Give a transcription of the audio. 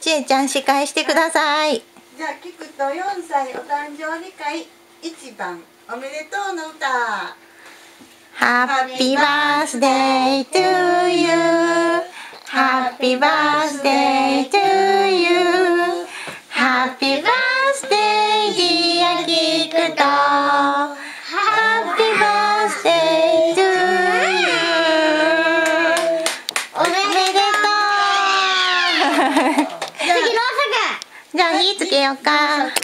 ちえちゃん司会してください。 じゃあキクと4歳お誕生日会1番おめでとうの歌。 Happy birthday to you Happy birthday to you Happy birthday dear キクと Happy birthday to you おめでとう。次ローソク。 じゃあ火つけようか。